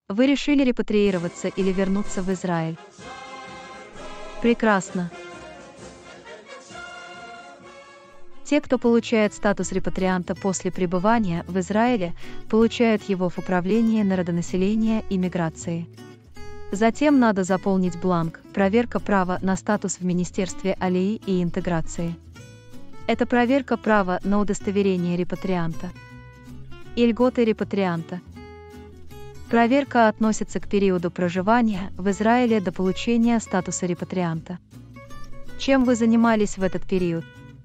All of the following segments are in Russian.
Вы решили репатриироваться или вернуться в Израиль? Прекрасно. Те, кто получает статус репатрианта после пребывания в Израиле, получают его в Управлении народонаселения и миграции. Затем надо заполнить бланк «Проверка права на статус в Министерстве алии и интеграции». Это проверка права на удостоверение репатрианта и льготы репатрианта. Проверка относится к периоду проживания в Израиле до получения статуса репатрианта. Чем вы занимались в этот период?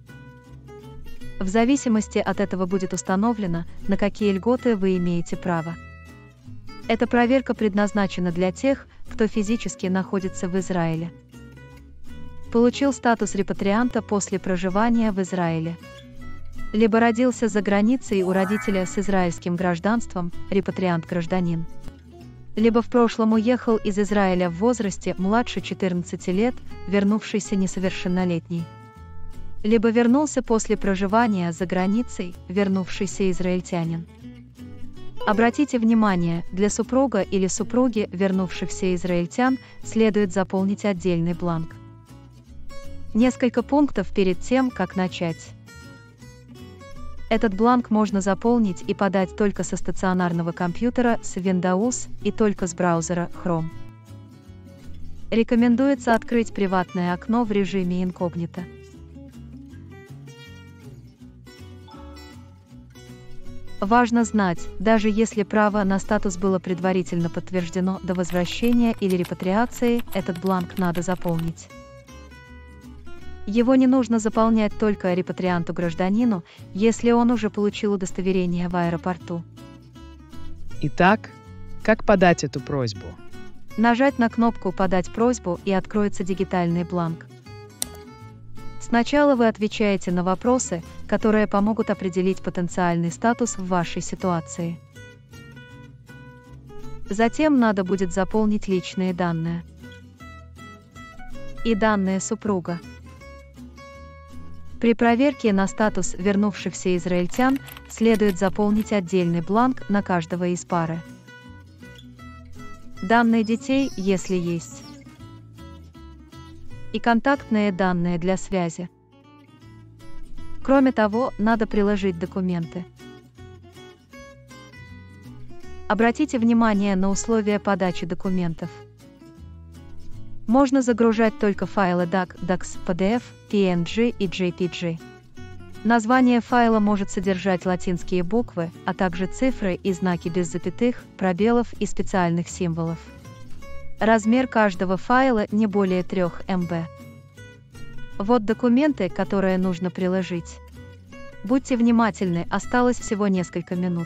В зависимости от этого будет установлено, на какие льготы вы имеете право. Эта проверка предназначена для тех, кто физически находится в Израиле. Получил статус репатрианта после проживания в Израиле. Либо родился за границей у родителя с израильским гражданством, репатриант-гражданин. Либо в прошлом уехал из Израиля в возрасте младше 14 лет, вернувшийся несовершеннолетний. Либо вернулся после проживания за границей, вернувшийся израильтянин. Обратите внимание, для супруга или супруги вернувшихся израильтян следует заполнить отдельный бланк. Несколько пунктов перед тем, как начать. Этот бланк можно заполнить и подать только со стационарного компьютера с Windows и только с браузера Chrome. Рекомендуется открыть приватное окно в режиме инкогнито. Важно знать, даже если право на статус было предварительно подтверждено до возвращения или репатриации, этот бланк надо заполнить. Его не нужно заполнять только репатрианту-гражданину, если он уже получил удостоверение в аэропорту. Итак, как подать эту просьбу? Нажать на кнопку «Подать просьбу» и откроется дигитальный бланк. Сначала вы отвечаете на вопросы, которые помогут определить потенциальный статус в вашей ситуации. Затем надо будет заполнить личные данные и данные супруга. При проверке на статус вернувшихся израильтян следует заполнить отдельный бланк на каждого из пары. Данные детей, если есть. И контактные данные для связи. Кроме того, надо приложить документы. Обратите внимание на условия подачи документов. Можно загружать только файлы DAC, DAX, PDF, PNG и JPG. Название файла может содержать латинские буквы, а также цифры и знаки без запятых, пробелов и специальных символов. Размер каждого файла не более 3 МБ. Вот документы, которые нужно приложить. Будьте внимательны, осталось всего несколько минут.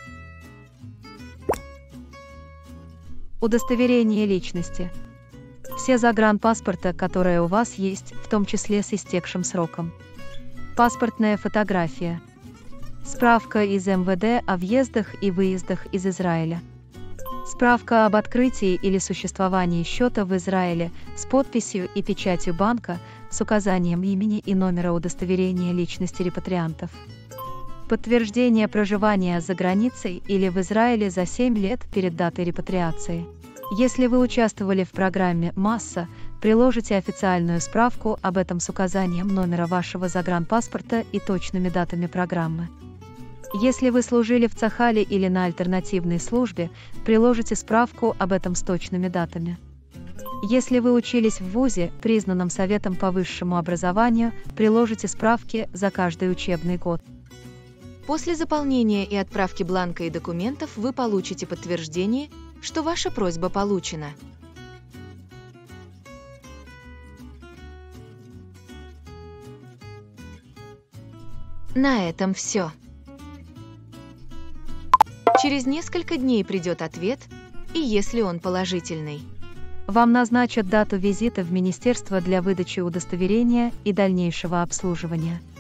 Удостоверение личности. Все загранпаспорта, которые у вас есть, в том числе с истекшим сроком. Паспортная фотография. Справка из МВД о въездах и выездах из Израиля. Справка об открытии или существовании счета в Израиле с подписью и печатью банка с указанием имени и номера удостоверения личности репатриантов. Подтверждение проживания за границей или в Израиле за 7 лет перед датой репатриации. Если вы участвовали в программе «Масса», приложите официальную справку об этом с указанием номера вашего загранпаспорта и точными датами программы. Если вы служили в Цахале или на альтернативной службе, приложите справку об этом с точными датами. Если вы учились в вузе, признанном Советом по высшему образованию, приложите справки за каждый учебный год. После заполнения и отправки бланка и документов вы получите подтверждение, что ваша просьба получена. На этом все. Через несколько дней придет ответ, и если он положительный, вам назначат дату визита в министерство для выдачи удостоверения и дальнейшего обслуживания.